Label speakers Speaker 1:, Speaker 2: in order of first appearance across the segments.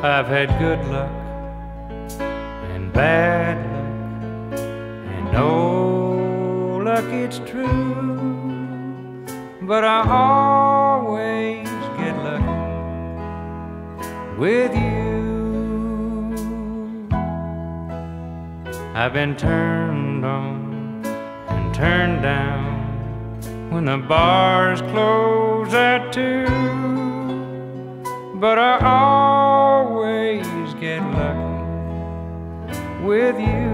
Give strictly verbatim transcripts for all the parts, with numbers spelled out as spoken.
Speaker 1: I've had good luck and bad luck, and no luck, it's true, but I always get lucky with you. I've been turned on and turned down when the bars close at two, but I always get lucky with you.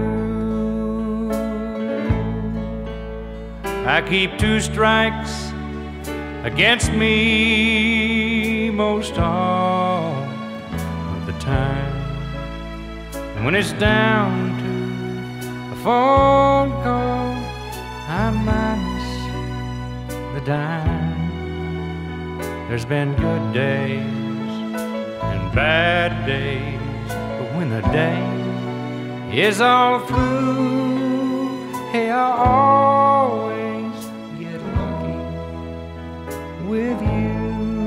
Speaker 1: I keep two strikes against me most all of the time, and when it's down to a phone call, I'm minus the dime. There's been good days and bad days, but when the day is all through, hey, I always get lucky with you.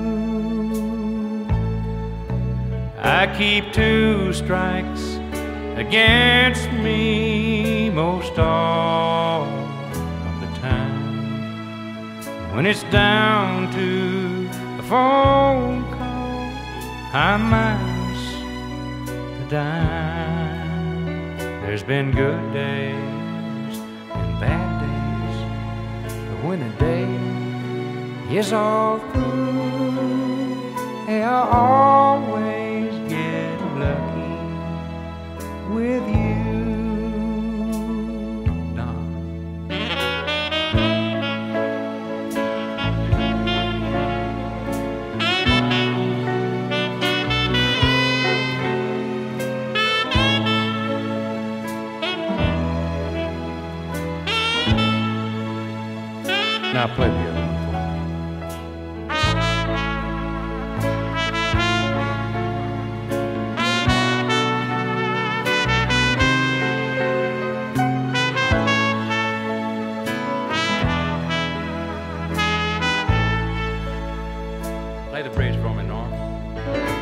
Speaker 1: I keep two strikes against me most all of the time. When it's down to a phone call, I'm minus the dime. There's been good days and bad days, but when the day is all through, hey, I always get lucky with you. Nah. Now play the other one for me. Play the bridge for me, Norm.